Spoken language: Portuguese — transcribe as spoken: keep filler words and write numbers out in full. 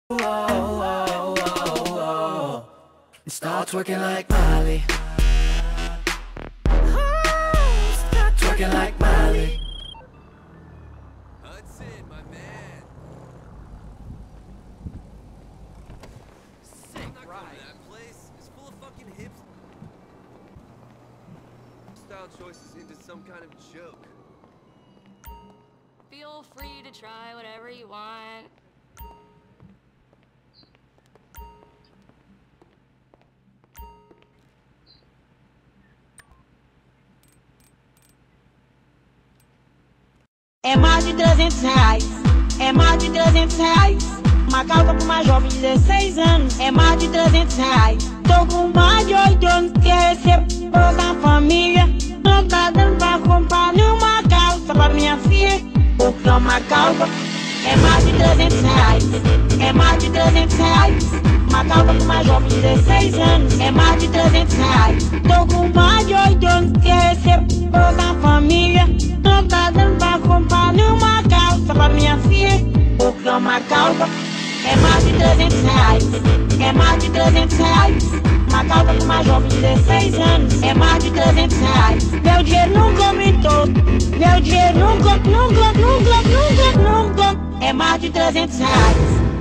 oh, oh, oh. And start twerking like Miley. Start twerking like Miley. Hudson, my man. Sick, I'm not going to that place. It's full of fucking hips. Style choices into some kind of joke. Feel free to try whatever you want. É mais de trezentos reais, é mais de trezentos reais. Uma calça pra uma jovem de dezesseis anos, é mais de trezentos reais. Tô com mais de oito anos que recebo da família. Não tá dando pra comprar nenhuma calça pra minha filha. Porque uma calça é mais de trezentos reais, é mais de trezentos reais. Uma calça pra uma jovem de dezesseis anos, é mais de trezentos reais. Tô com mais de oito anos que recebo da família. Não tá dando pra comprar nenhuma calça pra minha filha. Porque uma calça é mais de trezentos reais, é mais de trezentos reais. Uma calça pra uma jovem de dezesseis anos, é mais de trezentos reais. Meu dinheiro nunca aumentou, meu dinheiro nunca, nunca, nunca, nunca, nunca. É mais de trezentos reais.